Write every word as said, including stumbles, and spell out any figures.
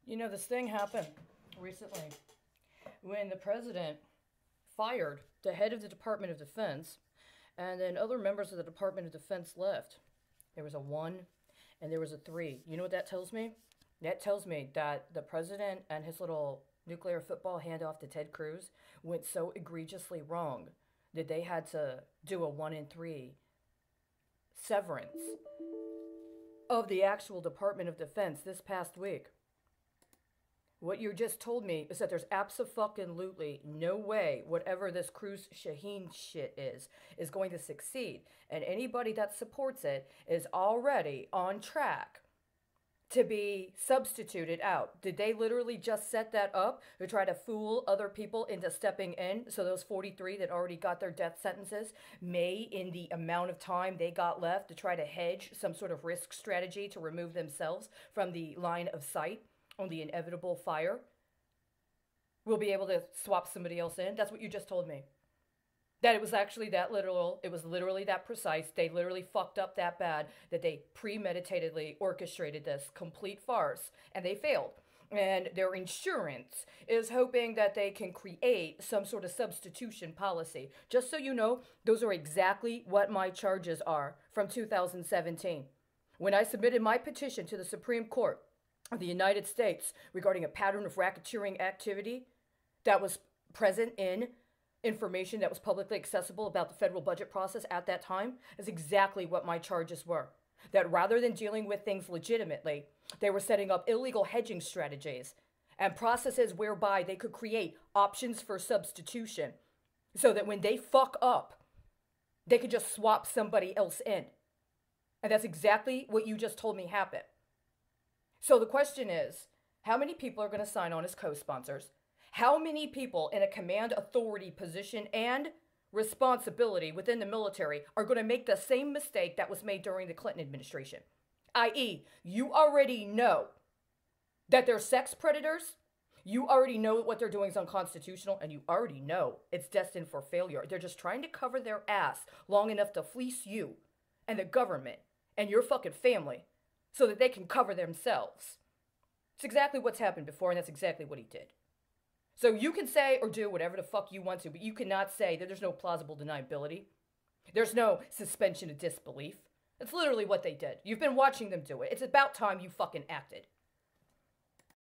You know, this thing happened recently when the president fired the head of the Department of Defense, and then other members of the Department of Defense left. There was a one and there was a three. You know what that tells me? That tells me that the president and his little nuclear football handoff to Ted Cruz went so egregiously wrong that they had to do a one and three severance of the actual Department of Defense this past week. What you just told me is that there's abso-fucking-lutely no way whatever this Crouse Shaheen shit is, is going to succeed. And anybody that supports it is already on track to be substituted out. Did they literally just set that up to try to fool other people into stepping in so those forty-three that already got their death sentences may, in the amount of time they got left, to try to hedge some sort of risk strategy to remove themselves from the line of sight on the inevitable fire? We'll be able to swap somebody else in? That's what you just told me. That it was actually that literal, it was literally that precise, they literally fucked up that bad that they premeditatedly orchestrated this complete farce, and they failed. And their insurance is hoping that they can create some sort of substitution policy. Just so you know, those are exactly what my charges are from two thousand seventeen. When I submitted my petition to the Supreme Court of the United States regarding a pattern of racketeering activity that was present in information that was publicly accessible about the federal budget process at that time, is exactly what my charges were. That rather than dealing with things legitimately, they were setting up illegal hedging strategies and processes whereby they could create options for substitution so that when they fuck up, they could just swap somebody else in. And that's exactly what you just told me happened. So the question is, how many people are going to sign on as co-sponsors? How many people in a command authority position and responsibility within the military are going to make the same mistake that was made during the Clinton administration? that is, you already know that they're sex predators, you already know what they're doing is unconstitutional, and you already know it's destined for failure. They're just trying to cover their ass long enough to fleece you and the government and your fucking family so that they can cover themselves. It's exactly what's happened before, and that's exactly what he did. So you can say or do whatever the fuck you want to, but you cannot say that there's no plausible deniability. There's no suspension of disbelief. It's literally what they did. You've been watching them do it. It's about time you fucking acted.